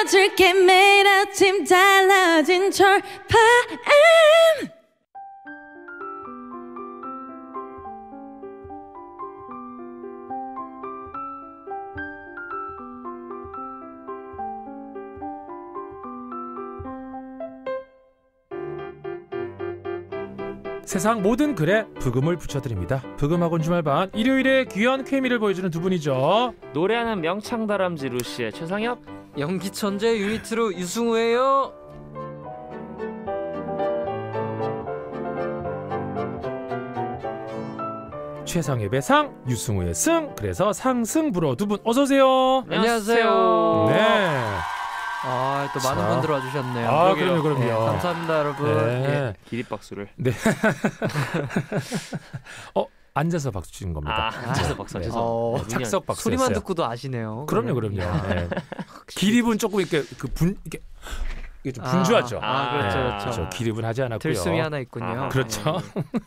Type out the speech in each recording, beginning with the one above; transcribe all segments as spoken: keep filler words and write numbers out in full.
들려줄게 매일 아침 달라진 철파엠. 세상 모든 글에 브금을 붙여드립니다. 브금학원 주말반 일요일에 귀한 케미를 보여주는 두 분이죠. 노래하는 명창다람쥐 루시의 최상혁, 연기 천재 유니트로 유승우예요. 최상의 배상, 유승우의 승. 그래서 상승불어 두 분 어서 오세요. 안녕하세요. 네. 아, 또 많은 자. 분들 와주셨네요. 아, 그러게요. 그럼요, 그럼요. 네, 감사합니다, 여러분. 네. 예. 기립박수를. 네. 어, 앉아서 박수 치는 겁니다. 아, 앉아서 박수. 네. 죄송. 어, 착석 박수. 소리만 듣고도 아시네요. 그럼요, 그럼요. 네. 기립은 조금 이렇게 그 분 이렇게 이게 좀 분주하죠. 아, 아, 그렇죠, 네, 그렇죠. 그렇죠. 기립은 하지 않았고요. 들숨이 하나 있군요. 아, 그렇죠.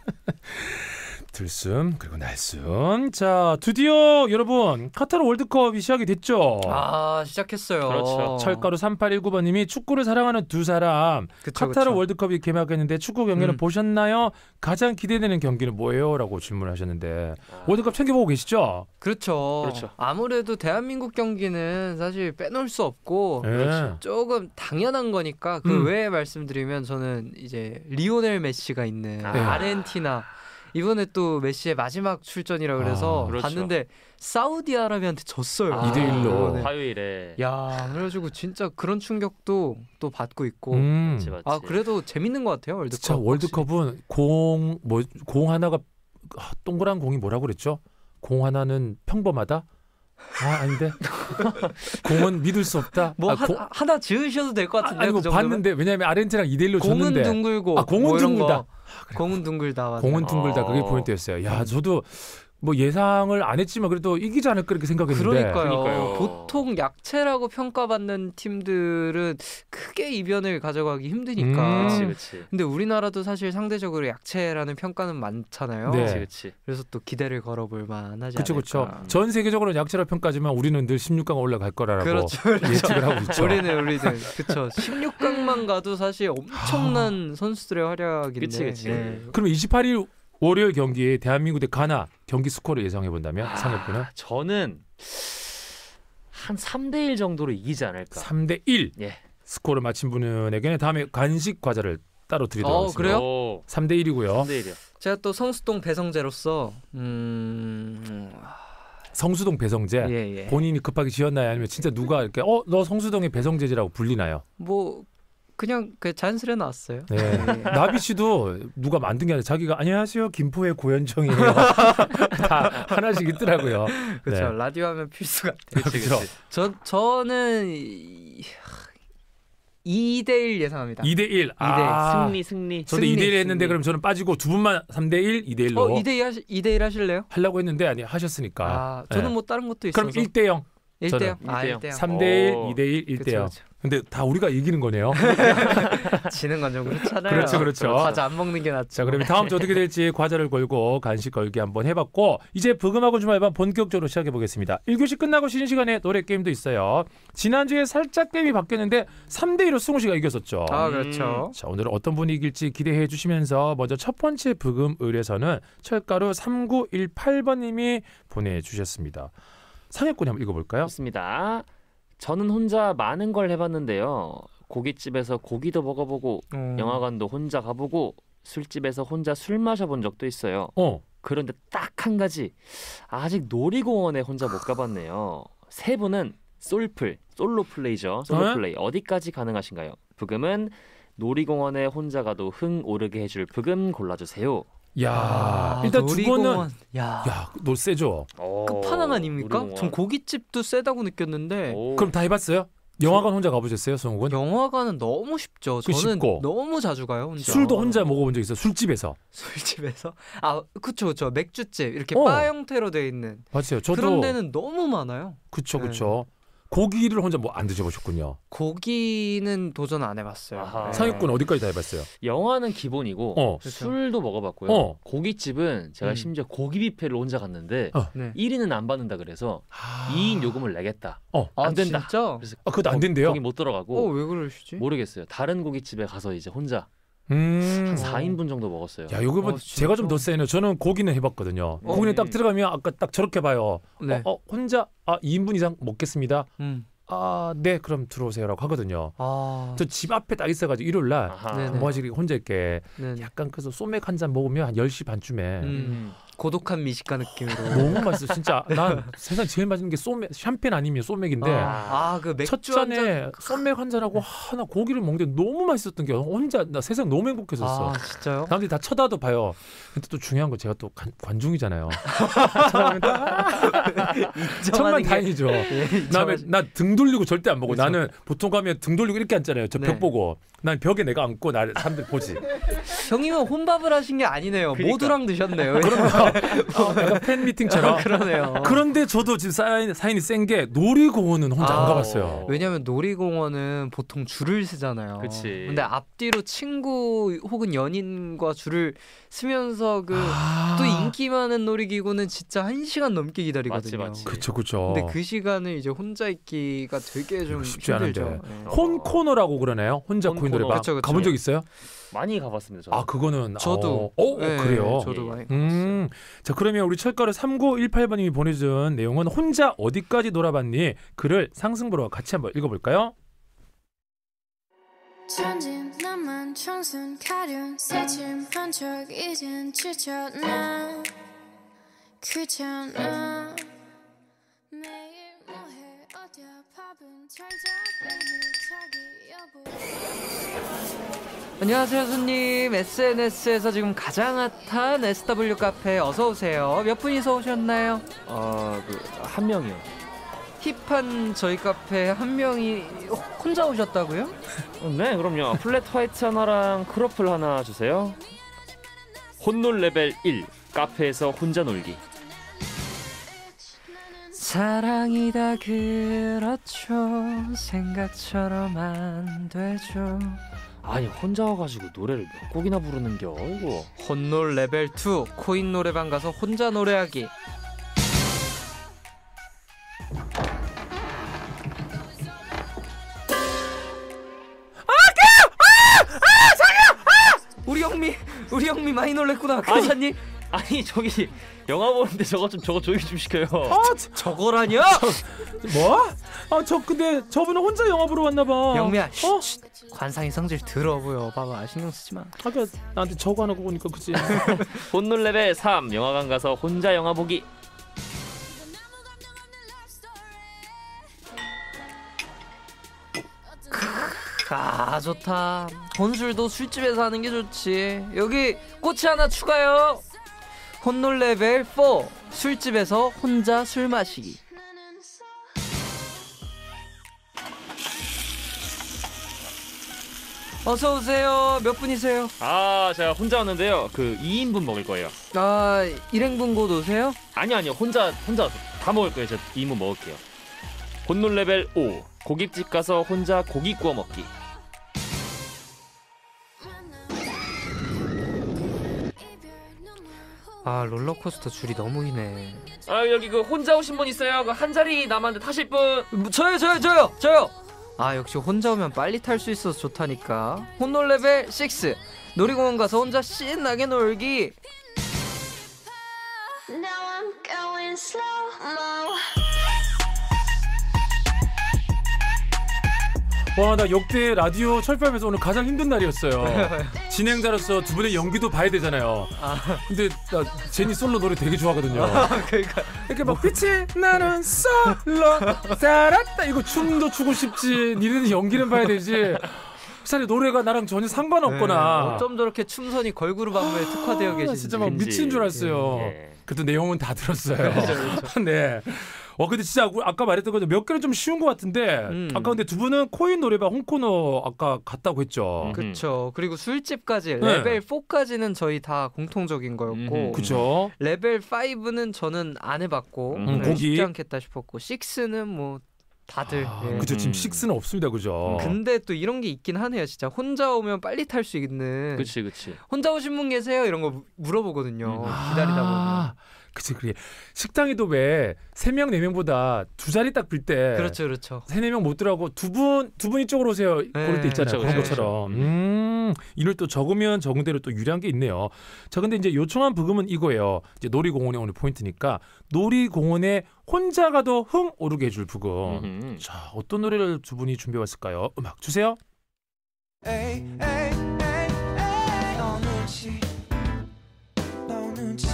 들숨 그리고 날숨. 자, 드디어 여러분 카타르 월드컵이 시작이 됐죠. 아, 시작했어요. 그렇죠. 철가루 삼팔일구 번님이 축구를 사랑하는 두 사람. 그쵸, 카타르 그쵸. 월드컵이 개막했는데 축구 경기는 음. 보셨나요? 가장 기대되는 경기는 뭐예요? 라고 질문하셨는데 아, 월드컵 챙겨보고 계시죠? 그렇죠. 그렇죠. 아무래도 대한민국 경기는 사실 빼놓을 수 없고 네. 조금 당연한 거니까 그 음. 외에 말씀드리면 저는 이제 리오넬 메시가 있는 아. 네. 아르헨티나 이번에 또 메시의 마지막 출전이라 그래서 아, 그렇죠. 봤는데 사우디아라비아한테 졌어요. 아, 이 대 일로. 네. 화요일에. 야, 그래가지고 진짜 그런 충격도 또 받고 있고. 음. 맞지, 맞지. 아, 그래도 재밌는 것 같아요 월드컵. 진짜 월드컵은 공 뭐 공 하나가 아, 동그란 공이 뭐라고 그랬죠? 공 하나는 평범하다? 아, 아닌데. 공은 믿을 수 없다. 뭐 아, 하, 공- 하나 지으셔도 될 것 같은데. 아니 뭐 그 정도면? 봤는데 왜냐면 아르헨티나가 이 대 일로 공은 졌는데 둥글고 아, 공은 뭐 이런 둥글다. 거. 공은 둥글다. 맞아요. 공은 둥글다. 그게 어. 포인트였어요. 야, 저도 뭐 예상을 안 했지만 그래도 이기지 않을까 이렇게 생각했는데. 그러니까요. 그러니까요. 보통 약체라고 평가받는 팀들은 크게 이변을 가져가기 힘드니까. 음. 그렇지, 그렇지. 근데 우리나라도 사실 상대적으로 약체라는 평가는 많잖아요. 네. 그렇지, 그렇지. 그래서 또 기대를 걸어볼 만하지 그렇죠, 그렇죠. 않을까. 전 세계적으로 약체로 평가지만 우리는 늘 십육 강 올라갈 거라고 그렇죠, 그렇죠. 예측을 하고 있죠. 우리는 우리는 그렇죠. 십육 강만 가도 사실 엄청난 선수들의 활약인데. 그치, 그치. 네. 그럼 이십팔 일 월요일 경기에 대한민국 대 가나 경기 스코어를 예상해 본다면 상혁군은 아, 저는 한 삼 대 일 정도로 이기지 않을까. 삼 대 일 예. 스코어를 맞힌 분에게는 다음에 간식 과자를 따로 드리도록 어, 하겠습니다. 그래요? 오, 삼 대 일이고요. 삼 대 일이요. 제가 또 성수동 배성재로서 음. 성수동 배성재. 예, 예. 본인이 급하게 지었나요? 아니면 진짜 누가 이렇게 어, 너 성수동의 배성재지라고 불리나요? 뭐 그냥 그 자연스레 나왔어요. 네. 예. 나비 씨도 누가 만든 게 아니라 자기가 안녕하세요 김포의 고현정이에요. 다 하나씩 있더라고요. 그렇죠. 네. 라디오 하면 필수 같아요. 그렇지, 그렇죠. 그렇지. 저 저는 이 대 일 예상합니다. 이 대 일. 아. 승리, 승리. 저도 이 대 일 승리, 했는데 승리. 그럼 저는 빠지고 두 분만 삼 대 일, 이 대 일로 어, 이 대 일 하시 이 대 일 하실래요? 하려고 했는데 아니 하셨으니까. 아, 저는 네. 뭐 다른 것도 있어서. 그럼 일 대 영. 일 대 영. 저는 아, 일 대 영. 일 대 영. 삼 대 일, 오. 이 대 일, 일 대 영. 그쵸, 근데 다 우리가 이기는 거네요. 그쵸. 지는 건 좀 그렇잖아요. 그렇죠, 그렇죠. 과자 안 먹는 게 낫죠. 자, 그러면 다음 주 어떻게 될지 과자를 걸고 간식 걸기 한번 해봤고 이제 브금하고 주말반 본격적으로 시작해 보겠습니다. 일 교시 끝나고 쉬는 시간에 노래 게임도 있어요. 지난주에 살짝 게임이 바뀌었는데 삼 대 이로 승우 씨가 이겼었죠. 아, 그렇죠. 자, 오늘은 어떤 분이 이길지 기대해 주시면서 먼저 첫 번째 브금 의뢰서는 철가루 삼구일팔 번님이 보내주셨습니다. 상혁군이 한번 읽어볼까요? 좋습니다. 저는 혼자 많은 걸 해봤는데요. 고깃집에서 고기도 먹어보고 음. 영화관도 혼자 가보고 술집에서 혼자 술 마셔본 적도 있어요. 어, 그런데 딱 한 가지 아직 놀이공원에 혼자 못 가봤네요. 세 분은 솔플, 솔로 플레이죠. 솔로 어? 플레이 어디까지 가능하신가요? 브금은 놀이공원에 혼자 가도 흥 오르게 해줄 브금 골라주세요. 야, 아, 일단 두 번은 놀이공원. 야, 야, 너 세죠? 끝판왕 아닙니까? 놀이공원. 전 고깃집도 세다고 느꼈는데 오. 그럼 다 해봤어요? 영화관 혼자 가보셨어요, 성욱은? 영화관은 너무 쉽죠. 그 저는 쉽고. 너무 자주 가요. 혼자. 술도 혼자 먹어본 적 있어요, 술집에서. 술집에서 아 그쵸 그쵸 맥주집 이렇게 어. 바 형태로 돼 있는 맞아요. 저도 그런 데는 너무 많아요. 그쵸, 네. 그쵸. 고기를 혼자 뭐 안 드셔보셨군요. 고기는 도전 안 해봤어요. 아하. 네. 상위권 어디까지 다 해봤어요? 영화는 기본이고 어. 술도 먹어봤고요. 어. 고깃집은 제가 음. 심지어 고기 뷔페를 혼자 갔는데 어. 네. 일 위는 안 받는다 그래서 아... 이 인 요금을 내겠다. 어. 안 된다. 진짜? 그래서 아, 그것도 안 된대요? 거기 못 들어가고 어, 왜 그러시지? 모르겠어요. 다른 고깃집에 가서 이제 혼자 음. 한 사 인분 정도 먹었어요. 야, 요거 뭐 어, 제가 좀 진짜? 더 세네요. 저는 고기는 해봤거든요. 어. 고기는 딱 음. 들어가면 아까 딱 저렇게 봐요. 네. 어, 어, 혼자 아 이 인분 이상 먹겠습니다. 음. 아, 네, 그럼 들어오세요라고 하거든요. 아. 저 집 앞에 딱 있어가지고 일요일 날 아하. 네네. 뭐 하시기 혼자 이렇게 네네. 약간 그래서 소맥 한 잔 먹으면 한 열 시 반쯤에 음. 음. 고독한 미식가 느낌으로. 너무 맛있어. 진짜 난 세상 제일 맛있는 게 소맥, 샴페인 아니면 소맥인데 아, 그 맥주 첫 한 잔. 잔에 소맥 한 잔하고 하나 고기를 먹는데 너무 맛있었던 게 혼자 나 세상 너무 행복했었어. 아, 진짜요? 사람들이 다 쳐다도 봐요. 근데 또 중요한 거 제가 또 관, 관중이잖아요. 쳐다보면 천만 다행이죠. 나는 나 등 돌리고 절대 안 보고 그쵸. 나는 보통 가면 등 돌리고 이렇게 앉잖아요. 저 벽 네. 보고 난 벽에 내가 앉고 나를 사람들 보지. 형님은 혼밥을 하신 게 아니네요. 그러니까. 모두랑 드셨네요. 어, 약간 팬 미팅처럼. 그러네요. 그런데 저도 지금 사인, 사인이 센 게 놀이공원은 혼자 아, 안 가봤어요. 왜냐면 놀이공원은 보통 줄을 서잖아요. 그치. 근데 앞뒤로 친구 혹은 연인과 줄을 쓰면서 그 또 아, 인기 많은 놀이기구는 진짜 한 시간 넘게 기다리거든요. 맞지, 맞지. 그쵸 그쵸. 근데 그 시간을 이제 혼자 있기가 되게 좀 쉽지 힘들죠. 않은데. 네. 혼코너라고 그러네요. 혼자 코인 혼코너. 노래방. 그쵸, 그쵸. 가본 적 있어요? 많이 가봤습니다. 저는. 아 그거는 저도. 어, 어, 네, 그래요. 저도 예. 많이. 음, 자 그러면 우리 철가루 삼구일팔 번님이 보내준 내용은 혼자 어디까지 놀아봤니? 글을 상승부로 같이 한번 읽어볼까요? 천진 나만 청순 가련 새침한 척 이젠 지쳤나 귀찮아 매일 뭐해 어디야 밥은 잘자 자기 여보 안녕하세요 손님. 에스엔에스에서 지금 가장 핫한 에스더블유 카페 어서 오세요. 몇 분이서 오셨나요? 아, 그 한 명이요. 힙한 저희 카페 한 명이 혼자 오셨다고요? 네, 그럼요. 플랫 화이트 하나랑 크로플 하나 주세요. 혼놀 레벨 일. 카페에서 혼자 놀기. 사랑이 다 그렇죠. 생각처럼 안 되죠. 아니, 혼자 와가지고 노래를 몇 곡이나 부르는겨 이거. 혼놀 레벨 이. 코인 노래방 가서 혼자 노래하기. 우리 형미, 우리 형미 많이 놀랬구나. 괜찮니? 아니 저기 영화 보는데 저거 좀 저거 조용히 좀 시켜요. 아, 저, 저거라뇨? 뭐? 아, 저 근데 저분은 혼자 영화 보러 왔나 봐. 영미야, 어? 쉿, 관상이 성질 더러워요. 봐봐, 신경 쓰지 마. 아까 나한테 저거 하나 보니까 그치? 혼놀 레벨 삼. 영화관 가서 혼자 영화 보기. 아, 좋다. 혼술도 술집에서 하는 게 좋지. 여기 꼬치 하나 추가요. 혼놀 레벨 사. 술집에서 혼자 술 마시기. 어서 오세요. 몇 분이세요? 아, 제가 혼자 왔는데요. 그 이 인분 먹을 거예요. 아, 일행분 곧 오세요? 아니요, 아니요. 혼자 혼자 다 먹을 거예요. 제가 이 인분 먹을게요. 혼놀 레벨 오. 고깃집 가서 혼자 고기 구워 먹기. 아, 롤러코스터 줄이 너무 기네. 아, 여기 그 혼자 오신 분 있어요? 그 한 자리 남았는데 타실 분? 뭐, 저요, 저요, 저요, 저요. 아, 역시 혼자 오면 빨리 탈 수 있어서 좋다니까. 혼놀 레벨 육. 놀이공원 가서 혼자 신나게 놀기. Now I'm going slow-mo. 와, 나 역대 라디오 철파하면서 오늘 가장 힘든 날이었어요. 진행자로서 두 분의 연기도 봐야 되잖아요. 근데 나 제니 솔로 노래 되게 좋아하거든요. 그러니까 이렇게 막 빛이 나는 솔로 살았다 이거 춤도 추고 싶지. 니네는 연기는 봐야 되지. 사실 노래가 나랑 전혀 상관없거나. 네, 어쩜 저렇게 춤선이 걸그룹 안무에 특화되어 아, 계신지. 진짜 막 미친 줄 알았어요. 예. 그래도 내용은 다 들었어요. 그렇죠, 네. 어 근데 진짜 우- 아까 말했던 것도 몇 개는 좀 쉬운 것 같은데 음. 아까 근데 두 분은 코인 노래방 홍코너 아까 갔다고 했죠. 음. 그렇죠. 그리고 술집까지 네. 레벨 사까지는 저희 다 공통적인 거였고 음. 그죠? 레벨 오는 저는 안 해봤고 음, 네, 거기. 쉽지 않겠다 싶었고 육는 뭐 다들. 아, 예. 그죠. 지금 음. 식스는 없습니다. 그죠. 근데 또 이런 게 있긴 하네요. 진짜 혼자 오면 빨리 탈 수 있는. 그렇지, 그렇지. 혼자 오신 분 계세요? 이런 거 물어보거든요. 음. 기다리다 보면. 아, 그치, 그게 식당에도 왜 세 명 네 명보다 두 자리 딱 빌 때 그렇죠, 그렇죠. 세 네 명 못 들어가고 두 분 두 분 이쪽으로 오세요. 그럴 때 있잖아요. 그렇죠, 그런 그렇죠. 것처럼. 음, 이를 또 적으면 적은 대로 또 유리한 게 있네요. 자, 근데 이제 요청한 부금은 이거예요. 이제 놀이공원에 오늘 포인트니까 놀이공원에 혼자 가도 흥 오르게 해줄 부금. 음흠. 자, 어떤 노래를 두 분이 준비해 왔을까요? 음악 주세요. 에이 에이 에이 에이 너 눈치 너 눈치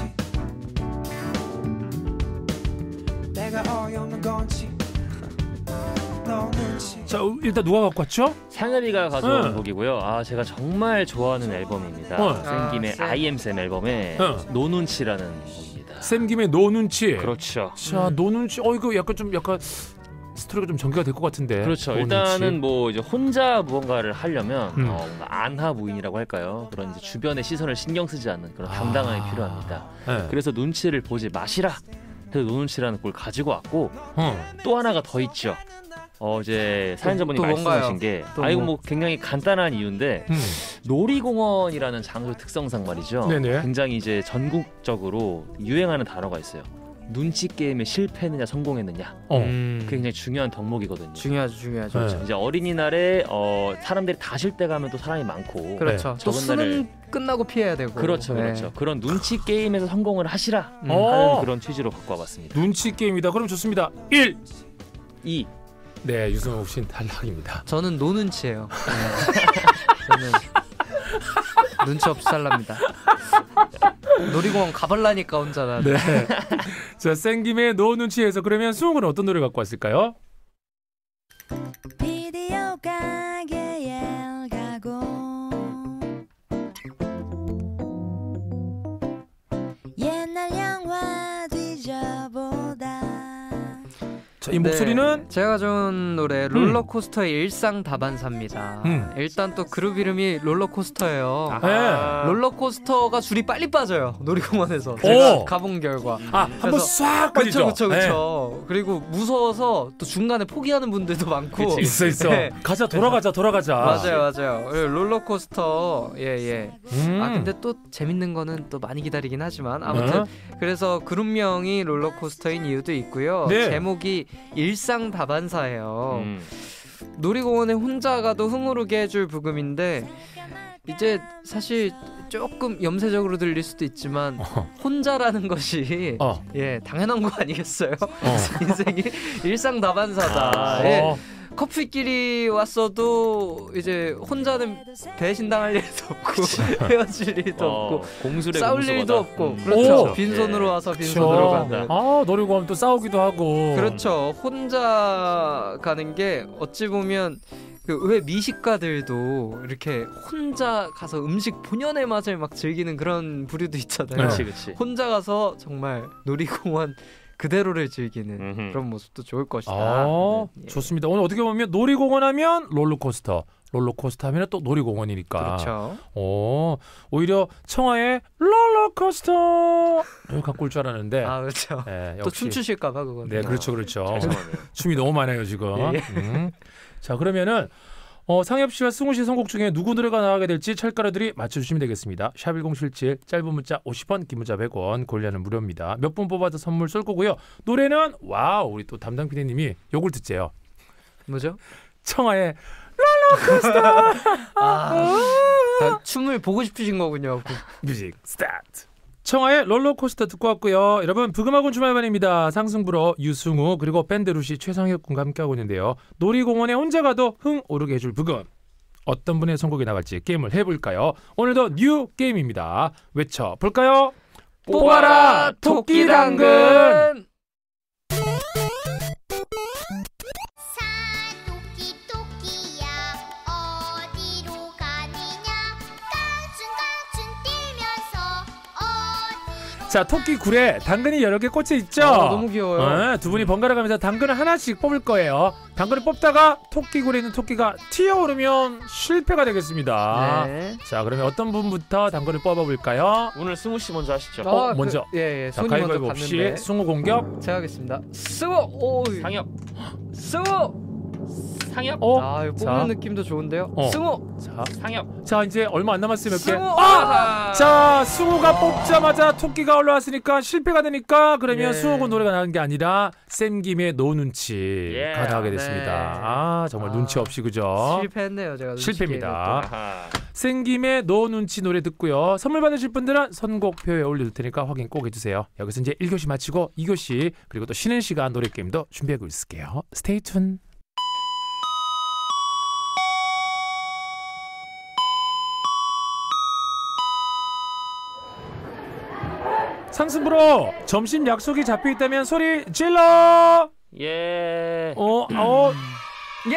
내가 어이없는 건지 너 눈치 자, 일단 누가 갖고 왔죠? 상엽이가 가져온 응. 곡이고요. 아 제가 정말 좋아하는 앨범입니다. 어. 생김의 아, 쌤. 아이엠쌤 앨범에 응. 노눈치라는 곡입니다. 쌤김의 노 눈치. 그렇죠. 자, 노 눈치. 어 이거 약간 좀 약간 스토리가 좀 전개가 될 것 같은데. 그렇죠. 노 일단은 눈치. 뭐 이제 혼자 무언가를 하려면 음. 어, 뭔가 안하무인이라고 할까요? 그런 이제 주변의 시선을 신경 쓰지 않는 그런 당당함이 아. 필요합니다. 네. 그래서 눈치를 보지 마시라. 그래서 노눈치라는 걸 가지고 왔고 어. 또 하나가 더 있죠. 어 이제 사연자분이 또 말씀하신 뭔가요? 게 또 아 이거 뭐? 뭐 굉장히 간단한 이유인데 음. 놀이공원이라는 장소 특성상 말이죠. 네네. 굉장히 이제 전국적으로 유행하는 단어가 있어요. 눈치 게임에 실패했느냐 성공했느냐. 어. 음. 그게 굉장히 중요한 덕목이거든요. 중요하죠, 중요하죠. 네. 이제 어린이날에 어, 사람들이 다 쉴 때 가면 또 사람이 많고 그렇죠. 또 적은 수능 끝나고 피해야 되고. 그렇죠, 네. 그렇죠. 그런 눈치 게임에서 성공을 하시라 음. 어. 하는 그런 취지로 갖고 와봤습니다. 눈치 게임이다. 그럼 좋습니다. 일. 이 네, 유승욱 씨는 탈락입니다. 저는 노눈치예요. 네. 저는 눈치 없이 살랍니다. 놀이공원 가발라니까 혼자 나. 네. 자, 생김의 노 눈치에서 그러면 수욱은 어떤 노래 갖고 왔을까요? 비디오 가게에 가고 옛날 영화 뒤져보다 자, 이 목소리는 네, 제가 좋은 노래 롤러코스터의 일상 다반사입니다. 음. 일단 또 그룹 이름이 롤러코스터예요. 네. 롤러코스터가 줄이 빨리 빠져요. 놀이공원에서 오. 제가 가본 결과. 아, 한번 그래서- 싹 그렇죠, 빠지죠. 그렇죠, 그렇죠. 그리고 무서워서 또 중간에 포기하는 분들도 많고. 그치, 네. 있어 있어. 네. 가자 돌아가자 돌아가자. 맞아요, 맞아요. 예, 롤러코스터, 예, 예. 음. 아 근데 또 재밌는 거는 또 많이 기다리긴 하지만 아무튼 어? 그래서 그룹명이 롤러코스터인 이유도 있고요. 네. 제목이 일상 다반사예요. 음. 놀이공원에 혼자 가도 흥오르게 해줄 부금인데 이제 사실 조금 염세적으로 들릴 수도 있지만 어. 혼자라는 것이 어. 예 당연한 거 아니겠어요? 어. 인생이 일상 다반사다. 아, 예. 어. 커플끼리 왔어도 이제 혼자는 배신당할 일도 없고 헤어질 일도 어, 없고 공술의 싸울 공수거다. 일도 없고 음. 그렇죠. 오. 빈손으로 예. 와서 빈손으로 가는. 아, 놀이공원 또 싸우기도 하고. 그렇죠. 혼자 가는 게 어찌 보면 그 왜 미식가들도 이렇게 혼자 가서 음식 본연의 맛을 막 즐기는 그런 부류도 있잖아요. 네. 그렇지, 그렇지. 혼자 가서 정말 놀이공원 그대로를 즐기는 음흠. 그런 모습도 좋을 것이다. 아, 네, 예. 좋습니다. 오늘 어떻게 보면 놀이공원 하면 롤러코스터, 롤러코스터 하면 또 놀이공원이니까. 그렇죠. 오, 오히려 청하의 롤러코스터를 갖고 올 줄 알았는데. 아 그렇죠. 네, 또 역시. 춤추실까봐 그건. 네, 그렇죠, 그렇죠. 잘 참았네요. 춤이 너무 많아요 지금. 예. 음. 자, 그러면은 어, 상엽 씨와 승우 씨 선곡 중에 누구 노래가 나가게 될지 찰가루들이 맞춰주시면 되겠습니다. 샵 일공칠칠 짧은 문자 오십 원, 긴 문자 백 원, 골리아는 무료입니다. 몇 분 뽑아도 선물 쏠 거고요. 노래는 와우, 우리 또 담당 피디님이 욕을 듣재요. 뭐죠? 청하의 아, 아, 춤을 보고 싶으신 거군요. 뮤직 스타트. 청하의 롤러코스터 듣고 왔고요. 여러분 부금학원 주말반입니다. 상승부로 유승우 그리고 밴드 루시 최상혁 군과 함께하고 있는데요. 놀이공원에 혼자 가도 흥 오르게 해줄 부금. 어떤 분의 선곡이 나갈지 게임을 해볼까요? 오늘도 뉴 게임입니다. 외쳐볼까요? 뽑아라 토끼 당근. 토끼 토끼야 어디로 가느냐 깡충깡충 뛰면서 어디로 자, 토끼 굴에 당근이 여러 개 꽂혀 있죠. 아, 너무 귀여워요. 네, 두 분이 번갈아 가면서 당근을 하나씩 뽑을 거예요. 당근을 뽑다가 토끼 굴에 있는 토끼가 튀어오르면 실패가 되겠습니다. 네. 자, 그러면 어떤 분부터 당근을 뽑아볼까요? 오늘 승우 씨 먼저 하시죠. 어, 그- 먼저. 예, 예. 자, 손이 먼저 가위바위보 없이 갔는데 승우 공격. 제가 하겠습니다. 승우. 오. 상엽. 승우. 상엽. 어? 아, 이거 자. 뽑는 느낌도 좋은데요. 어. 승우. 자, 상엽. 자, 이제 얼마 안 남았어요. 몇 개? 승우. 아! 아! 자, 승우가 뽑자마자 토끼가 올라왔으니까 실패가 되니까 그러면 예. 승우군 노래가 나는 게 아니라 쌤김의 노 눈치가 예. 나가게 네. 됐습니다. 아, 정말 아, 눈치 없이 그죠? 실패했네요, 제가. 실패입니다. 아하. 쌤김의 노 눈치 노래 듣고요. 선물 받으실 분들은 선곡표에 올려둘 테니까 확인 꼭 해주세요. 여기서 이제 일 교시 마치고 이 교시 그리고 또 쉬는 시간 노래 게임도 준비하고 있을게요. 스테이 툰. 상승부로 점심 약속이 잡혀 있다면 소리 질러. 예. 어, 어, 예!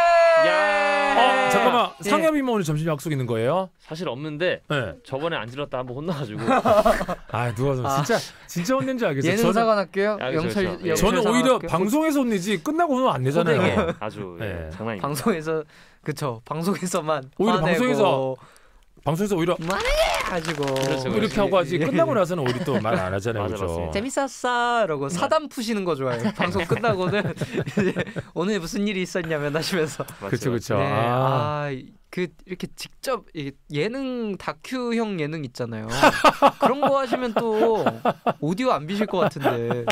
야. 어, 잠깐만. 예. 상엽이면 오늘 점심 약속 있는 거예요? 사실 없는데 네. 저번에 안 질렀다 한번 혼나가지고. 아, 누가 좀 아. 진짜 진짜 혼낸지 알겠어요. 예능 저는, 사관 할게요. 아, 그렇죠, 영철 그렇죠. 예. 영철 저는 사관 오히려 할게요. 방송에서 혼내지 끝나고 는 안 내잖아요. 호되게 아주 예, 네. 장난입니다. 방송에서 그쵸. 방송에서만 오히려 화내고 방송에서 방송에서 오히려 가지고 그렇죠, 뭐 이렇게 하고 하지 예. 끝나고 나서는 우리 또 말 안 하잖아요. 맞아, 그죠? 맞습니다. 재밌었어 이러고 사담 푸시는 거 좋아해요. 방송 끝나고는 이제 오늘 무슨 일이 있었냐면 하시면서 그렇죠, 그렇죠. 네. 아, 아, 그 이렇게 직접 이 예능 다큐형 예능 있잖아요. 그런 거 하시면 또 오디오 안 비실 것 같은데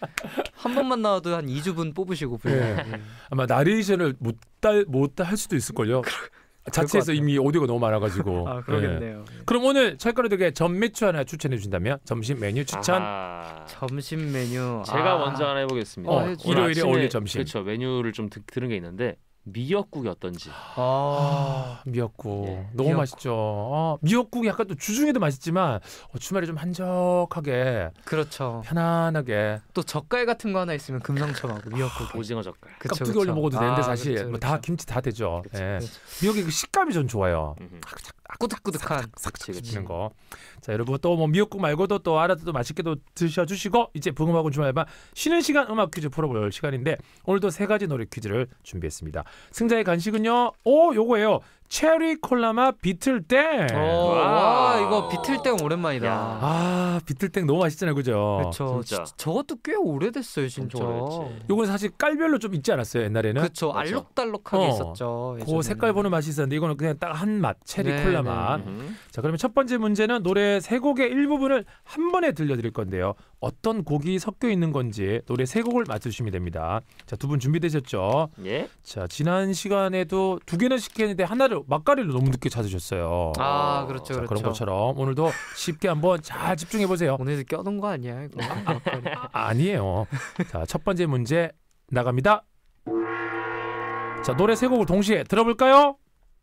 한 번만 나와도 한 이 주분 뽑으시고 분량. 네. 아마 나레이션을 못못할 수도 있을 걸요. 자체에서 같아요. 이미 오디오가 너무 많아가지고. 아 예. 그러겠네요. 그럼 오늘 찰가루들에게 전 매추 하나 추천해 주신다면 점심 메뉴 추천. 아하. 점심 메뉴. 제가 아. 먼저 하나 해보겠습니다. 어, 오늘 일요일에 아침에 어울릴 점심. 그렇죠. 메뉴를 좀 드, 들은 게 있는데 미역국이 어떤지. 아, 아, 미역국 예, 너무 미역국. 맛있죠. 아, 미역국이 약간 또 주중에도 맛있지만 어, 주말에 좀 한적하게 그렇죠. 편안하게 또 젓갈 같은 거 하나 있으면 금상첨화고 미역국. 오징어 젓갈. 그쵸, 깍두기 올려 그쵸. 먹어도 되는데 아, 사실 그렇죠, 뭐 다 그렇죠. 김치 다 되죠. 그쵸, 예. 그렇죠. 미역의 그 식감이 전 좋아요. 음흠. 꾸덕꾸덕한. 싹싹 그치. 씹는 거. 자, 여러분 또 뭐 미역국 말고도 또 알아도 또 맛있게도 드셔주시고 이제 부금하고 주말반 쉬는 시간 음악 퀴즈 풀어볼 시간인데 오늘도 세 가지 노래 퀴즈를 준비했습니다. 승자의 간식은요. 오, 요거예요. 체리 콜라맛 비틀땡. 어, 와우. 와 이거 비틀땡 오랜만이다. 야. 아, 비틀땡 너무 맛있잖아요, 그죠? 그렇죠. 진짜. 지- 저것도 꽤 오래됐어요, 진짜. 엄청 오래됐지. 요거는 사실 깔별로 좀 있지 않았어요, 옛날에는? 그렇죠. 맞죠. 알록달록하게 어. 있었죠. 그 예전에는. 색깔 보는 맛이 있었는데 이거는 그냥 딱 한 맛, 체리 네, 콜라 네. 맛. 음. 자, 그러면 첫 번째 문제는 노래 세 곡의 일부분을 한 번에 들려드릴 건데요. 어떤 곡이 섞여 있는 건지 노래 세 곡을 맞추시면 됩니다. 자, 두 분 준비되셨죠? 예. 자, 지난 시간에도 두 개는 시켰는데 하나를 맛가리를 너무 늦게 찾으셨어요. 아, 그렇죠, 자, 그렇죠. 그런 것처럼 오늘도 쉽게 한번 잘 집중해 보세요. 오늘도 껴놓은 거 아니야, 이거. 아, 아니에요. 자, 첫 번째 문제 나갑니다. 자, 노래 세 곡을 동시에 들어볼까요?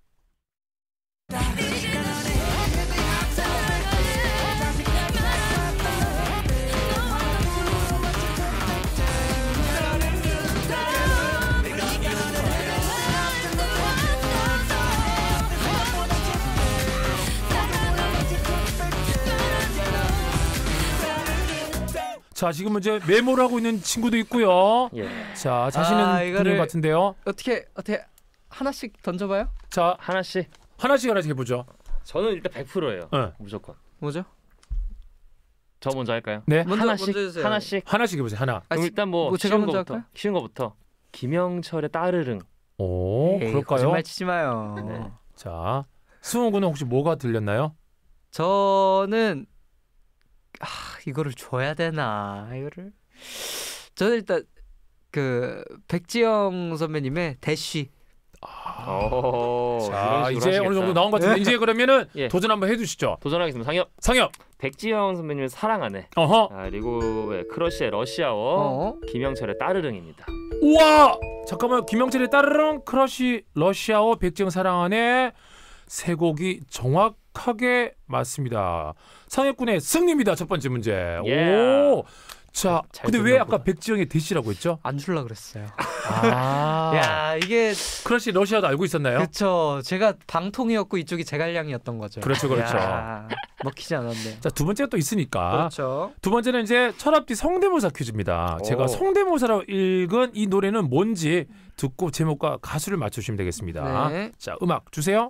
자, 지금 이제 메모를 하고 있는 친구도 있고요. 예. 자, 자신은 아, 분인 이거를- 것 같은데요. 어떻게 어떻게 하나씩 던져봐요? 자, 하나씩. 하나씩 하나씩 해보죠. 저는 일단 백 퍼센트예요. 네. 무조건. 뭐죠? 저 먼저 할까요? 네, 먼저- 하나씩. 먼저 해주세요. 하나씩. 하나씩 해보세요. 하나. 아, 그럼 시- 일단 뭐, 뭐 제가 쉬운 먼저 거부터. 할까요? 쉬운 거부터. 김영철의 따르릉. 오, 에이, 그럴까요? 거짓말 치지 마요. 네. 자, 승우 군은 혹시 뭐가 들렸나요? 저는 아 이거를 줘야 되나 이거를 저는 일단 그 백지영 선배님의 대쉬. 오. 자, 이런 식으로 이제 하시겠다. 어느 정도 나온 것 같은데 이제 그러면은 예. 도전 한번 해주시죠. 도전하겠습니다. 상엽. 상엽. 백지영 선배님의 사랑하네. 어허. 아, 그리고 왜 크러쉬의 러시아워. 어? 김영철의 따르릉입니다. 우와. 잠깐만, 김영철의 따르릉, 크러쉬, 러시아워, 백지영 사랑하네 세 곡이 정확하게 맞습니다. 상엽군의 승리입니다. 첫 번째 문제. 예. 오. 자, 잘 근데 왜 듣나 아까 보다. 백지영의 대시라고 했죠? 안 줄라 그랬어요. 아, 야 이게 크러쉬 러시아도 알고 있었나요? 그렇죠. 제가 방통이었고 이쪽이 제갈량이었던 거죠. 그렇죠, 그렇죠. 야, 먹히지 않았네. 자, 두 번째가 또 있으니까. 그렇죠. 두 번째는 이제 철합디 성대모사 퀴즈입니다. 오. 제가 성대모사로 읽은 이 노래는 뭔지 듣고 제목과 가수를 맞추시면 되겠습니다. 네. 자, 음악 주세요.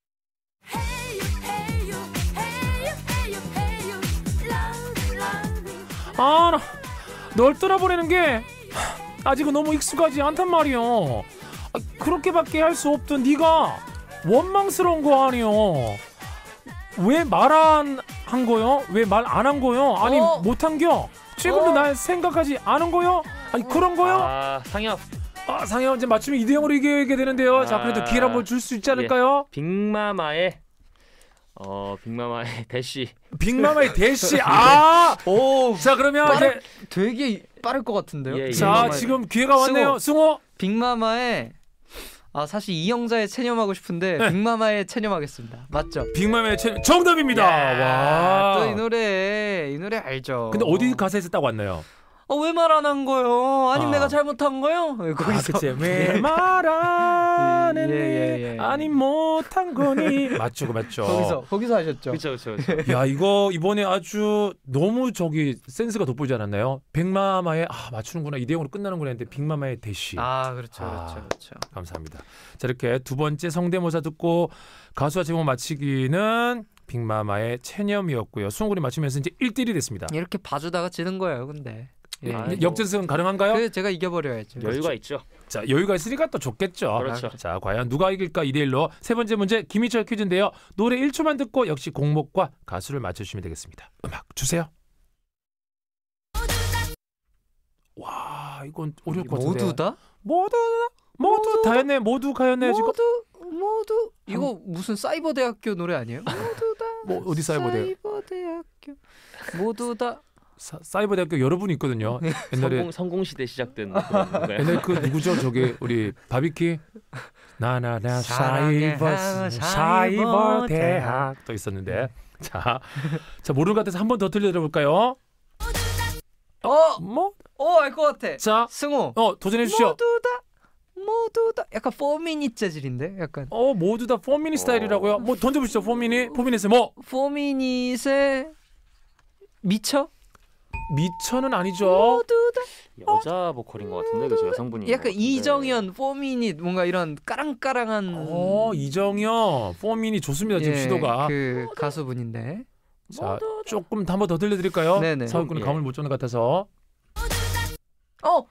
아, 나, 널 떠나보내는 게 아직은 너무 익숙하지 않단 말이요. 아, 그렇게밖에 할 수 없던 네가 원망스러운 거 아니요. 왜 말 안 한 거요? 왜 말 안 한 거요? 아니 어? 못한 겨? 지금도 어? 날 생각하지 않은 거요? 아니 그런 거요? 아 상엽 아, 상현 이제 맞추면 이 대 영으로 이기게 되는데요. 자, 그래도 아. 기회를 한번 줄 수 있지 않을까요? 빅마마의 어 빅마마의 대시. 빅마마의 대시. 아! 오, 자, 그러면 빠르- 이제 되게 빠를 것 같은데요. 예, 예. 자, 빅마마의- 지금 기회가 왔네요. 승호. 빅마마의 아 사실 이영자의 체념하고 싶은데 네. 빅마마의 체념하겠습니다. 맞죠? 빅마마의 채 정답입니다. 와. 또 이 노래 이 노래 알죠? 근데 어디 가사에서 딱 왔나요? 어, 왜 말 안 한 거요? 아니면 아. 내가 잘못한 거요? 아, 거기서 그치. 왜 말 안 예, 했니? 예, 예. 아니 못한 거니? 맞죠, 맞죠. 거기서 거기서 하셨죠? 그렇죠, 그렇죠. 야, 이거 이번에 아주 너무 저기 센스가 돋보이지 않았나요? 빅마마의 아 맞추는구나 이 대 영으로 끝나는구나 했는데 빅마마의 대시. 아 그렇죠, 아. 그렇죠, 그렇죠. 감사합니다. 자, 이렇게 두 번째 성대모사 듣고 가수와 제목 맞히기는 빅마마의 체념이었고요. 수홍군이 맞추면서 이제 일 대 일이 됐습니다. 이렇게 봐주다가 지는 거예요, 근데. 예. 아, 뭐. 역전승 가능한가요? 그래서 제가 이겨버려야죠. 여유가 있죠. 자, 여유가 있으니까 또 좋겠죠. 그렇죠. 자, 과연 누가 이길까 이 대 일로 세 번째 문제 김희철 퀴즈인데요. 노래 일 초만 듣고 역시 곡목과 가수를 맞춰주시면 되겠습니다. 음악 주세요. 와, 이건 어려울 것 같은데. 모두 다? 모두 모두 모두 다였네. 모두 가였네 지금. 모두 모두 이거 무슨 사이버 대학교 노래 아니에요? 모두 다. 뭐 어디 사이버대? 사이버 대학교 모두 다. 사, 사이버 대학교 여러분이 있거든요. 옛날에 성공 성공 시대 시작된 그런 건가요? 옛날 그 누구죠? 저기 우리 바비키 나나나 사이버 사랑해, 사이버 사이버 대학 또 있었는데 자, 자 모르는 것 같아서 한 번 더 들려드려볼까요? 어, 뭐? 어, 알 것 같아. 자, 승호. 어 도전해 주시오. 모두 다. 모두 다. 약간 포미닛 재질인데, 약간. 어 모두 다 포미니 스타일이라고요? 뭐 던져보시죠. 포미니 포미니스 뭐 포미닛의 미쳐? 미천은 아니죠. 모두 다. 여자 보컬인 것 같은데 그죠? 여성분이. 약간 이정현, 포미닛 뭔가 이런 까랑까랑한. 어 이정현 포미니 좋습니다. 지금 예, 시도가. 그 가수분인데. 자 조금 한 번 더 들려드릴까요? 네네. 사업군은 예. 감을 못 잡는 것 같아서. 어.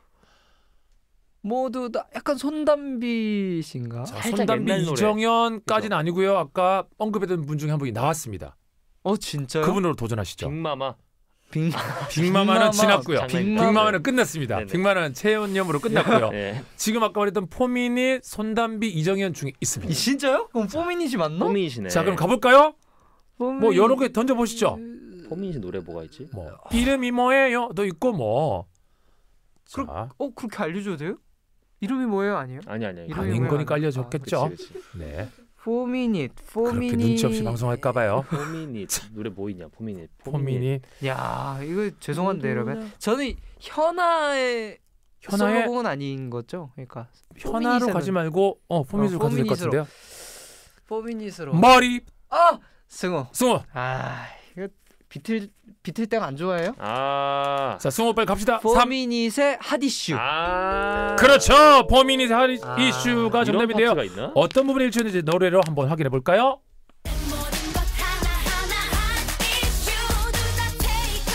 모두 다 약간 손담비신가? 자, 살짝 손담비 옛날 노래. 이정현까지는 아니고요. 아까 언급했던 분 중에 한 분이 나왔습니다. 어 진짜요? 그분으로 도전하시죠. 빅마마. 빅 빅마마는 빅마마. 지났고요. 장난이죠. 빅마마는 끝났습니다. 네네. 빅마마는 채연염으로 끝났고요. 네. 지금 아까 말했던 포미닛, 손담비, 이정현 중에 있습니다. 이 진짜요? 그럼 포미닛이 맞나? 포미닛이네. 자 그럼 가볼까요? 포미닛. 뭐 여러 개 던져보시죠. 포미닛 노래 뭐가 있지? 뭐 이름이 뭐예요? 도 있고 뭐. 그럼- 자, 어 그렇게 알려줘도 돼요? 이름이 뭐예요? 아니에요? 아니 아니. 이름이 아닌 뭐야? 거니까 아, 알려줬겠죠. 그치, 그치. 네. 포미닛, 포미닛. 그렇게 눈치 없이 방송할까봐요. 포미닛 노래 뭐 있냐? 포미닛. 포미닛. 야 이거 죄송한데 여러분. 저는 현아의 현아의 솔로곡은 아닌 거죠? 그러니까 현아로 포미닛에는- 가지 말고 어 포미닛으로 어, 가도 될 것 포미닛으로. 같은데요. 포미닛으로. 머리 아 승호. 승호. 아 이거 비틀 비틀 때가 안 좋아해요? 아. 자 승호 빨리 갑시다. 삼. 포미닛의 핫이슈. 아. 그렇죠. 포미닛 하리 아, 이슈가 이런 정답인데요. 파트가 있나? 어떤 부분이 일치했는지 노래로 한번 확인해 볼까요? 모든 것 하나하나 한 이슈 누가 take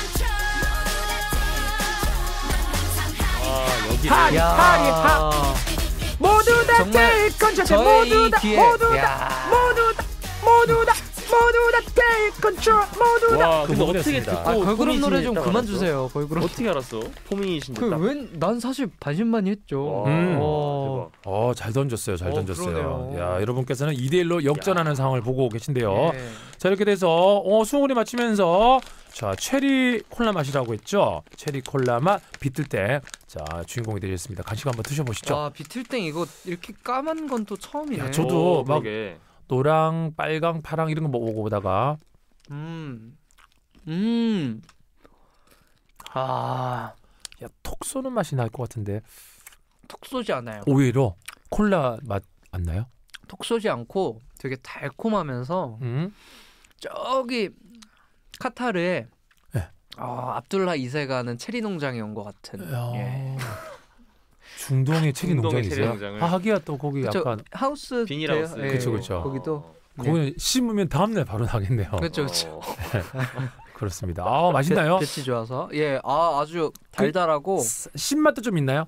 control 난 항상 아 여기. 야. 모두 다 정말 take control. 저의 모두 다 귀에 모두 다 야. 모두 다 모두 다 모두 다 take control. 모두 다. 와 그 근데 부분이었습니다. 어떻게 듣고 아 걸그룹 포미닛이 노래 좀 있다고 그만 알았어? 주세요. 걸그룹. 어떻게 알았어? 포미닛인 줄 딱. 그웬난 사실 반신반의 했죠. 와, 음. 어. 대박. 어, 잘 던졌어요. 잘 어, 던졌어요. 그러네요. 야, 여러분께서는 이 대 일로 역전하는 상황을 보고 계신데요. 예. 자, 이렇게 돼서 어, 수홍군이 맞추면서 자, 체리 콜라 맛이라고 했죠. 체리 콜라 맛 비틀땡. 자, 주인공이 되셨습니다. 간식 한번 드셔 보시죠. 와 비틀땡 이거 이렇게 까만 건 또 처음이네. 야, 저도 오, 막- 그러게. 노랑, 빨강, 파랑 이런 거 먹어보다가 음. 음. 아, 야, 톡 쏘는 맛이 날 것 같은데 톡 쏘지 않아요. 오히려 콜라 맛 안 나요? 톡 쏘지 않고 되게 달콤하면서 음? 저기 카타르에 네. 어, 압둘라 이 세가는 체리 농장에 온 것 같은. 야, 예. 중동에 체리 중동의 농장이 체리 있어요? 농장을. 아, 하기야 또 거기 그쵸, 약간 하우스 비닐하우스. 돼요? 예, 그쵸, 그쵸. 거기도 거기는 심으면 다음날 바로 나겠네요. 그렇죠, 그렇죠. 어. 그렇습니다. 아, 맛있나요? 배치 좋아서 예, 아 아주 달달하고 스- 신맛도 좀 있나요?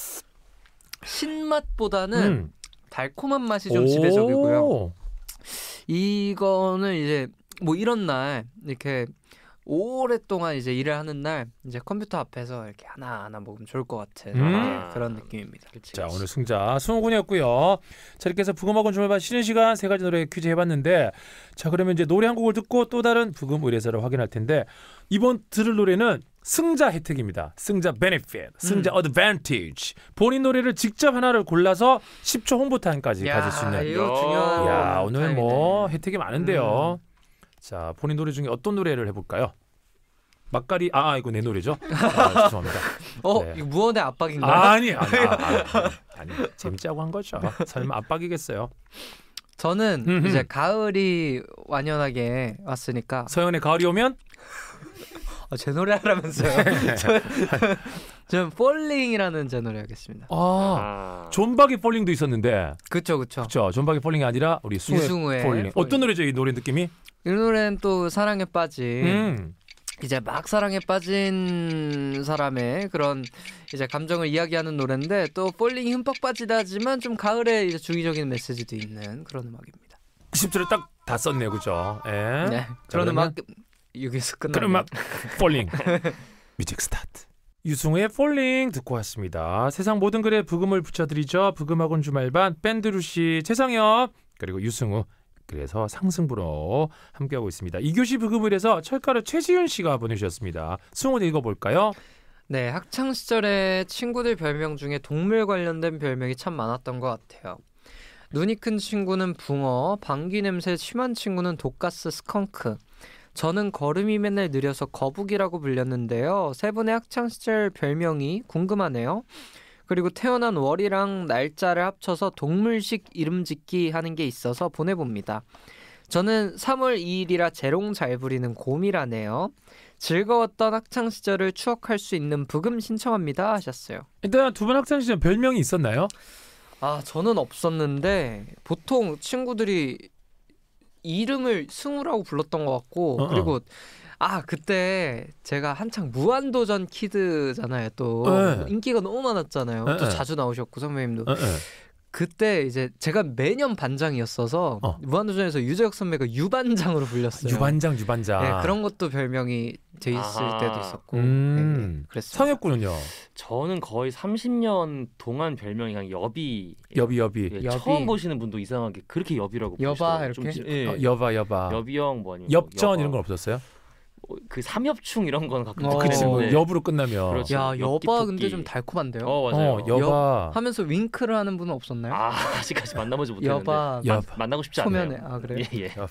신맛보다는 음. 달콤한 맛이 좀 지배적이고요. 오. 이거는 이제 뭐 이런 날 이렇게 오랫동안 이제 일을 하는 날 이제 컴퓨터 앞에서 이렇게 하나 하나 먹으면 좋을 것 같은 음. 네, 그런 느낌입니다. 그치, 자, 그치. 오늘 승자 승호군이었고요. 자, 이렇게 해서 부금학원 주말반 쉬는 시간 세 가지 노래 퀴즈 해봤는데, 자, 그러면 이제 노래 한 곡을 듣고 또 다른 부금 의뢰서를 확인할 텐데, 이번 들을 노래는 승자 혜택입니다. 승자 베네핏, 승자 어드밴티지. 본인 노래를 직접 하나를 골라서 십 초 홍보 타임까지 가질 수 있는. 이거 야. 중요한 야, 오늘 뭐 타임이네. 혜택이 많은데요. 자, 본인 노래 중에 어떤 노래를 해볼까요? 막가리, 아, 이거 내 노래죠? 아, 죄송합니다. 어, 네. 이거 무언의 압박인가요? 아니, 아니, 아니, 아니, 아니, 재밌자고 한 거죠. 설마 압박이겠어요? 저는 음흠. 이제 가을이 완연하게 왔으니까 서연의 가을이 오면 어, 제 노래 하라면서요. 저는 폴링이라는 제 노래 하겠습니다. 아, 아. 존박이 폴링도 있었는데, 그쵸 그쵸. 그렇죠? 존박이 폴링이 아니라 우리 수의 유승우의 폴링. 폴링. 어떤 노래죠, 이 노래 느낌이? 이 노래는 또 사랑에 빠진 음, 이제 막 사랑에 빠진 사람의 그런 이제 감정을 이야기하는 노래인데 또 폴링이 흠뻑 빠지다지만 좀 가을에 이제 중의적인 메시지도 있는 그런 음악입니다. 십 초를 딱 다 썼네요, 그죠? 예. 네, 그런 음악 여기서 끝나. 그럼 막 폴링. 뮤직 스타트. 유승우의 폴링 듣고 왔습니다. 세상 모든 글에 부금을 붙여드리죠. 부금학원 주말반 밴드루시 최상엽 그리고 유승우, 그래서 상승부로 함께하고 있습니다. 이 교시 부금을해서 철가루 최지윤 씨가 보내주셨습니다. 승우 읽어볼까요? 네, 학창 시절에 친구들 별명 중에 동물 관련된 별명이 참 많았던 것 같아요. 눈이 큰 친구는 붕어, 방귀 냄새 심한 친구는 독가스 스컹크. 저는 걸음이 맨날 느려서 거북이라고 불렸는데요. 세 분의 학창 시절 별명이 궁금하네요. 그리고 태어난 월이랑 날짜를 합쳐서 동물식 이름 짓기 하는 게 있어서 보내봅니다. 저는 삼월 이일이라 재롱 잘 부리는 곰이라네요. 즐거웠던 학창 시절을 추억할 수 있는 부금 신청합니다 하셨어요. 일단 두 분 학창 시절 별명이 있었나요? 아, 저는 없었는데 보통 친구들이 이름을 승우라고 불렀던 것 같고 어어. 그리고 아 그때 제가 한창 무한도전 키드잖아요. 또 네. 인기가 너무 많았잖아요. 네, 또 네. 자주 나오셨고 선배님도 어, 어. 그때 이제 제가 매년 반장이었어서 어. 무한도전에서 유재석 선배가 유반장으로 불렸어요. 유반장, 유반장. 네, 그런 것도 별명이 돼 있을 아하. 때도 있었고 음. 네, 그랬어요. 성엽군은요. 저는 거의 삼십 년 동안 별명이 그냥 여비. 여비, 여비. 예, 여비. 처음 보시는 분도 이상하게 그렇게 여비라고 여바 부르시더라고요. 좀 이렇게? 지- 예. 어, 여바, 여바. 여비 형 뭐 아니면 엽전 여바. 이런 건 없었어요? 어, 그 삼엽충 이런 건 가끔 어. 그치, 뭐 듣는데. 여부로 끝나면. 그렇죠. 야 엽기, 여바 근데 토끼. 좀 달콤한데요. 어 맞아요. 어, 여바. 하면서 윙크를 하는 분은 없었나요? 아 아직까지 만나보지 못했는데 여바 여- 만, 만나고 싶지 초면에 않네요. 아 그래요? 예, 예.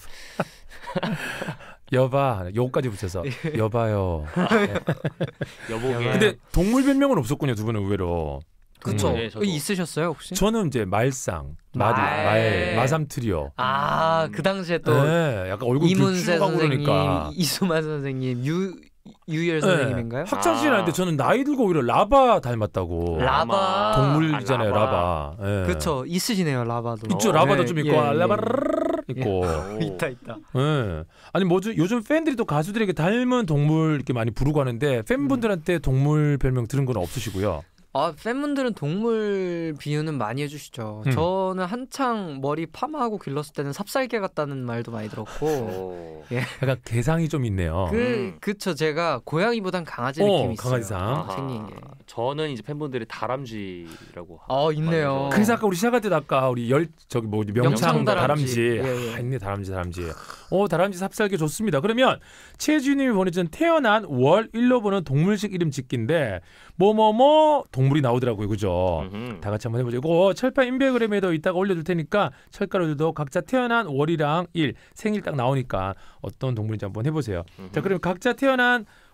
여바, 요까지 붙여서 여바요. 여보게. 근데 동물 별명은 없었군요, 두 분은 의외로. 그쵸. 음. 네, 저도. 있으셨어요 혹시? 저는 이제 말상, 마리, 말. 말, 마삼 트리오. 아 그 당시에 또 네, 약간 얼굴 이문세 길쭉하고 선생님, 그러니까. 이수만 선생님, 유 유열 네. 선생님인가요? 학창 시절 아. 아닌데 저는 나이 들고 오히려 라바 닮았다고. 라바. 동물이잖아요, 아, 라바. 예. 그쵸 있으시네요 라바도. 있죠, 어, 라바도 네, 좀 예, 있고, 예. 라바르르르 있고. 오. 있다 있다. 예. 아니 뭐 저- 요즘 팬들이 또 가수들에게 닮은 동물 이렇게 많이 부르고 하는데 팬분들한테 동물 별명 들은 건 없으시고요. 아 팬분들은 동물 비유는 많이 해주시죠. 음. 저는 한창 머리 파마하고 길렀을 때는 삽살개 같다는 말도 많이 들었고. 오. 약간 개상이 좀 있네요. 그 음. 그쵸 제가 고양이보단 강아지 어, 느낌이 있어요. 강아지상. 아하. 생긴 게. 저는 이제 팬분들이 다람쥐라고. 어 있네요. 그래서 아까 우리 시작할 때도 아까 우리 열 저기 뭐 명창 명창 다람쥐, 다람쥐. 예, 예. 아, 있네 다람쥐 다람쥐. 어 다람쥐 삽살개 좋습니다. 그러면 최주님이 보내준 태어난 월 일로 보는 동물식 이름 짓기인데 뭐뭐뭐 동물이 나오더라고요, 그죠? 음흠. 다 같이 한번 해보죠. 이거 철판 인별그램에도 이따가 올려둘 테니까 철가루들도 각자 태어난 월이랑 일 생일 딱 나오니까 어떤 동물인지 한번 해보세요. 음흠. 자 그럼 각자 태어난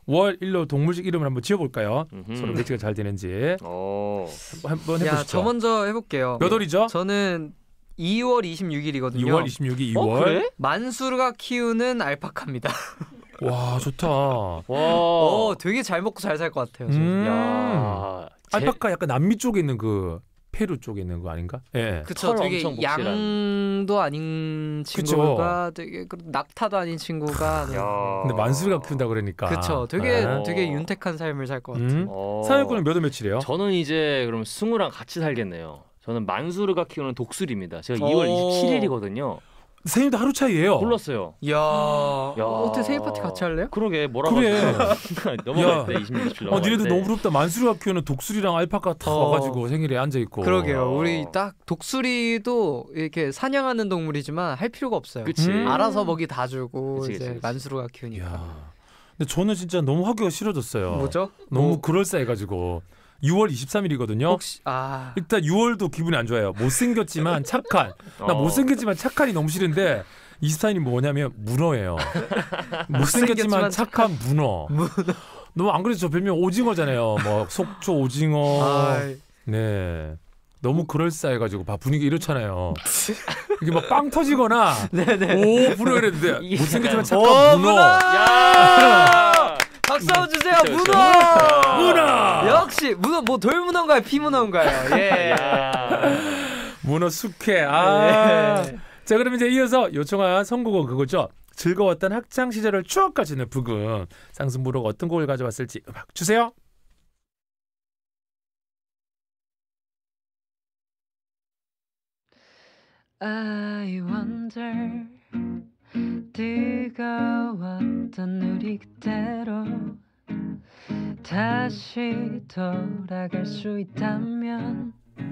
월 일로 동물식 이름을 한번 지어볼까요? 음흠. 서로 매치가 잘 되는지 오. 한번 야, 해보시죠. 저 먼저 해볼게요. 몇 월이죠? 저는 이월 이십육일이거든요. 유월 이십육일 어, 이월. 그래? 만수르가 키우는 알파카입니다. 와 좋다. 와. 어, 되게 잘 먹고 잘 살 것 같아요. 저는. 음. 야. 제- 알파카 약간 남미 쪽에 있는 그 페루 쪽에 있는 거 아닌가? 예. 그쵸, 털 되게 엄청 복실한. 양도 아닌 친구가 되게 그 낙타도 아닌 친구가. 네. 야. 근데 만수르가 키운다 그러니까. 그쵸, 되게 네. 되게 윤택한 삶을 살 것 같아요. 음. 어. 사냥꾼은 몇월 며칠이에요? 저는 이제 그럼 승우랑 같이 살겠네요. 저는 만수르가 키우는 독수리입니다. 제가 오. 이월 이십칠일이거든요. 생일도 하루 차이예요. 몰랐어요. 이야, 야. 어떻게 생일 파티 같이 할래요? 그러게 뭐라고 그래. 넘어갈 때 이십육, 이십칠 어, 넘어갈 니네들 때. 너무 부럽다. 만수르가 키우는 독수리랑 알파카 다 어. 와가지고 생일에 앉아 있고. 그러게요. 어. 우리 딱 독수리도 이렇게 사냥하는 동물이지만 할 필요가 없어요. 그치. 음. 알아서 먹이 다 주고 그치, 이제 그치, 그치. 만수르가 키우니까. 이야. 근데 저는 진짜 너무 하기가 싫어졌어요. 뭐죠? 너무 뭐, 그럴싸해가지고. 유월 이십삼일이거든요. 혹시 아 일단 유월도 기분이 안 좋아요. 못생겼지만 착한. 나 어. 못생겼지만 착한이 너무 싫은데 이십사일이 뭐냐면 문어예요. 못생겼지만 착한 문어. 너무 안 그래도 저 별명 오징어잖아요. 뭐 속초 오징어. 아이, 네. 너무 그럴싸해가지고 봐 분위기 이렇잖아요. 이게 막 빵 터지거나 네네. 오 불어 이랬는데 이게 못생겼지만 약간- 착한 오, 문어. 문어! 야! 박수 한번 주세요. 그쵸, 그쵸. 문어. 문어. 역시 문어 뭐 돌문어인가요? 피문어인가요? 예. 야. 문어 숙회. 아. 예. 자 그럼 이제 이어서 요청한 선곡은 그거죠. 즐거웠던 학창 시절을 추억하시는 부금. 쌍승부로가 어떤 곡을 가져왔을지 음악 주세요. I wonder 뜨거웠던 우리 그대로 다시 돌아갈 수 있다면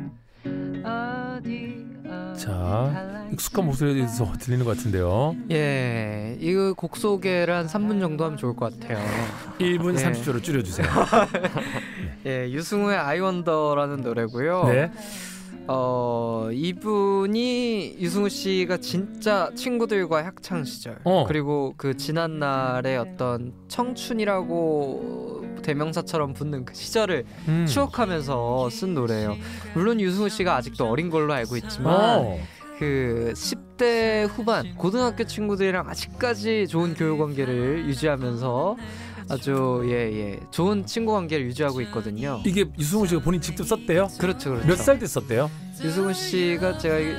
어디 자, 익숙한 목소리에서 들리는 것 같은데요. 예. 이거 곡 소개를 한 삼 분 정도 하면 좋을 것 같아요. 일 분 네. 삼십 초로 줄여주세요. 예, 유승우의 I Wonder라는 노래고요. 네. 어 이분이 유승우 씨가 진짜 친구들과 학창 시절 어. 그리고 그 지난 날의 어떤 청춘이라고 대명사처럼 붙는 그 시절을 음. 추억하면서 쓴 노래예요. 물론 유승우 씨가 아직도 어린 걸로 알고 있지만 어. 그 십 대 후반 고등학교 친구들이랑 아직까지 좋은 교육 관계를 유지하면서 아주 예예 좋은 친구 관계를 유지하고 있거든요. 이게 유승우 씨가 본인 직접 썼대요? 그렇죠, 그렇죠. 몇 살 때 썼대요? 유승우 씨가 제가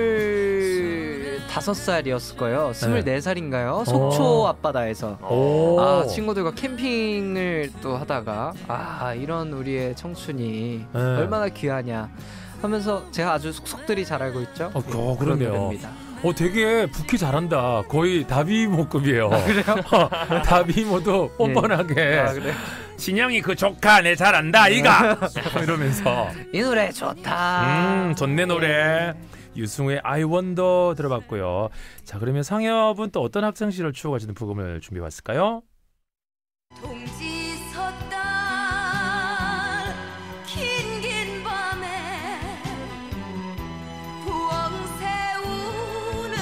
스물다섯 살이었을 거예요. 스물네 살인가요? 속초 어. 앞바다에서 오. 아 친구들과 캠핑을 또 하다가 아 이런 우리의 청춘이 네. 얼마나 귀하냐 하면서 제가 아주 속속들이 잘 알고 있죠. 어, 예, 어, 그런 그러네요. 노래입니다. 어, 되게 부키 잘한다. 거의 다비모급이에요. 그래요? 다비모도 뻔뻔하게. 아 그래? 진영이 그 조카 내 잘한다 이가 이러면서 이 노래 좋다. 음 좋네 노래. 유승우의 I Wonder 들어봤고요. 자 그러면 상엽은 또 어떤 학창 시절 추억하시는 부금을 준비해왔을까요? 동지 섰다 긴긴 밤에 부엉 세우는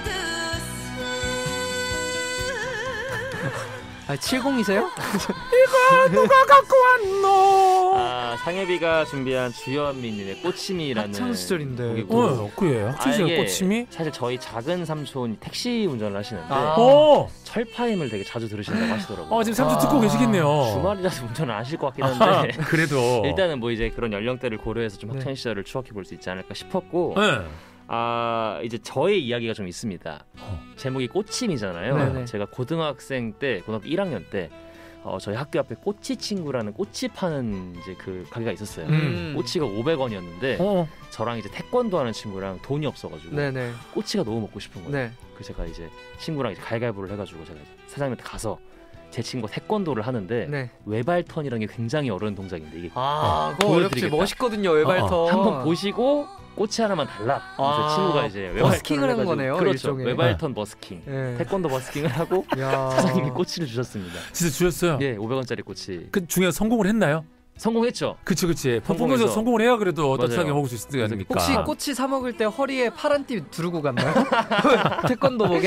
뜻은 아 칠공이세요? 누가 갖고 왔노? 아, 상혜비가 준비한 주현미님의 꽃치미라는 학창 시절인데. 곡이고. 어 그래요. 아, 학창시절 이게 꽃침이? 사실 저희 작은 삼촌이 택시 운전을 하시는데 아. 어. 철파임을 되게 자주 들으신다고 하시더라고요. 어 지금 삼촌 아. 듣고 계시겠네요. 주말이라서 운전을 안 하실 것 같긴 아하, 한데 그래도 일단은 뭐 이제 그런 연령대를 고려해서 좀 네. 학창 시절을 추억해 볼 수 있지 않을까 싶었고 네. 아 이제 저의 이야기가 좀 있습니다. 어. 제목이 꽃침이잖아요. 네네. 제가 고등학생 때 고등학교 일 학년 때 어, 저희 학교 앞에 꼬치 친구라는 꼬치 파는 이제 그 가게가 있었어요. 음. 꼬치가 오백 원이었는데 어. 저랑 이제 태권도 하는 친구랑 돈이 없어가지고 네네. 꼬치가 너무 먹고 싶은 거예요. 네. 그래서 제가 이제 친구랑 이제 갈갈보를 해가지고 제가 이제 사장님한테 가서 제 친구가 태권도를 하는데 네. 외발턴이라는 게 굉장히 어려운 동작인데 이게 아, 어, 그거 어렵지. 보여드리겠다. 멋있거든요, 외발턴. 어, 한번 보시고 꼬치 하나만 달라. 그래서 아, 친구가 이제 버스킹을 외발턴을 한 해가지고 거네요, 그렇죠. 일종의. 외발턴 버스킹. 네. 태권도 버스킹을 하고 야. 사장님이 꼬치를 주셨습니다. 진짜 주셨어요. 예, 오백 원짜리 꼬치. 그 중에 성공을 했나요? 성공했죠. 그치 그치. 퍼포먼스 성공해서. 성공을 해야 그래도 맞아요. 따뜻하게 먹을 수 있으니까. 혹시 꼬치 사 먹을 때 허리에 파란 띠 두르고 갔나요? 태권도복에?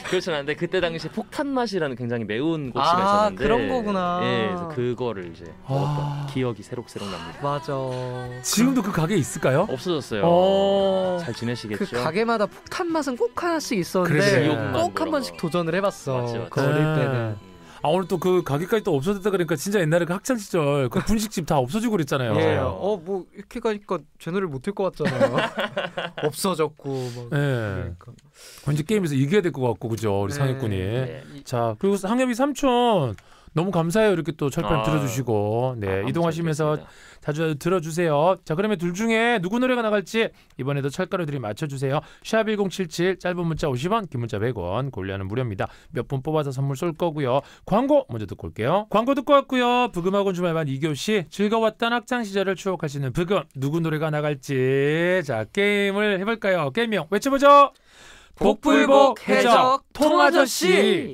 그렇진 않은데 그때 당시 폭탄 맛이라는 굉장히 매운 꼬치가 아, 있었는데 그런 거구나. 예, 그래서 그거를 이제 먹었던 아. 기억이 새록새록 납니다. 맞아. 지금도 그 가게 있을까요? 없어졌어요. 어. 잘 지내시겠죠? 그 가게마다 폭탄 맛은 꼭 하나씩 그래, 있었는데 그래. 기억만 꼭 한 그런 번씩 거. 도전을 해봤어. 맞지, 맞지. 그 어릴 네. 때는. 아 오늘 또 그 가게까지 또 없어졌다 그러니까 진짜 옛날에 그 학창 시절 그 분식집 다 없어지고 그랬잖아요. 예. 맞아요. 어, 뭐 이렇게 가니까 제노를 못할 것 같잖아요. 없어졌고. 막. 예. 그러니까. 이제 게임에서 이겨야 될 것 같고 그죠 우리 네. 상혁군이. 네. 자 그리고 상엽이 삼촌 너무 감사해요 이렇게 또 철판 아, 들어주시고 네 아, 이동하시면서 감사드립니다. 자주 자주 들어주세요. 자 그러면 둘 중에 누구 노래가 나갈지 이번에도 철가루들이 맞춰주세요. 샵 일공칠칠 짧은 문자 오십 원 긴 문자 백 원 고려하는 무료입니다. 몇 분 뽑아서 선물 쏠 거고요. 광고 먼저 듣고 올게요. 광고 듣고 왔고요. 부금학원 주말반 이 교시 즐거웠던 학창 시절을 추억할 수 있는 부금 누구 노래가 나갈지 자 게임을 해볼까요. 게임명 외쳐보죠. 복불복 해적 통아저씨.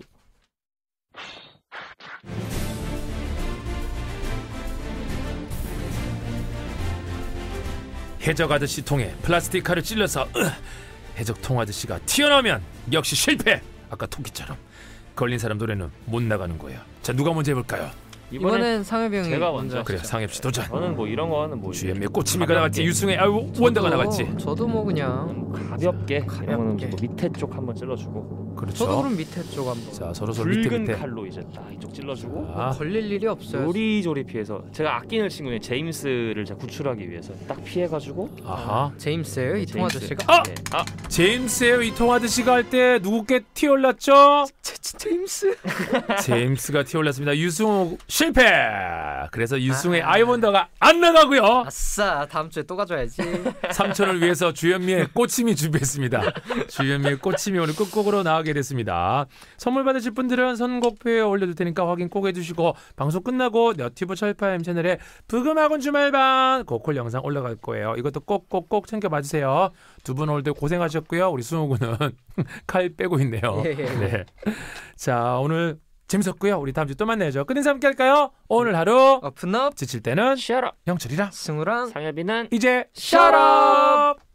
해적 아저씨 통에 플라스틱 칼을 찔러서 으, 해적 통 아저씨가 튀어나오면 역시 실패. 아까 토끼처럼 걸린 사람 노래는 못 나가는 거예요. 자 누가 먼저 해볼까요? 이번엔 이번엔 상엽이 형이 제가 먼저 그래 상엽 씨 도전. 저는 뭐 이런 거는 뭐 주연미의 꽃치미가 나갈지 유승의 아유 원더가 나갈지. 저도 뭐 그냥 가볍게, 가볍게. 이런 거는 뭐 밑에 쪽 한번 찔러주고 그렇죠. 저도 그럼 밑에 쪽 한번. 자 서로 서로 밑에 붉은 밑에. 칼로 이제 딱 이쪽 찔러주고 아, 걸릴 일이 없어요. 요리조리 피해서 제가 아끼는 친구인 제임스를 제가 구출하기 위해서 딱 피해가지고 아하. 제임스예요, 이 제임스. 통아저씨가? 아! 네. 아 제임스예요 이통 아저씨가 할 때 누구께 튀어올랐죠? 제임스. 제임스가 튀어올랐습니다. 유승우 실패. 그래서 유승우의 아이원더가 안 나가고요. 아싸, 다음 주에 또 가져야지. 삼촌을 위해서 주현미의 꽃침이 준비했습니다. 주현미의 꽃침이 오늘 끝곡으로 나가게 됐습니다. 선물 받으실 분들은 선곡표에 올려둘 테니까 확인 꼭 해주시고 방송 끝나고 너튜브 철파엠 채널에 부금학원 주말반 고퀄 영상 올라갈 거예요. 이것도 꼭꼭꼭 챙겨봐주세요. 두 분 오늘도 고생하셨고요. 우리 승우군은 칼 빼고 있네요. 예. 네. 자 오늘 재밌었고요. 우리 다음 주에 또 만나야죠. 끝 인사 함께 할까요? 오늘 하루 오픈업 지칠 때는 샤라 영철이랑 승우랑 상엽이는 이제 샤럽!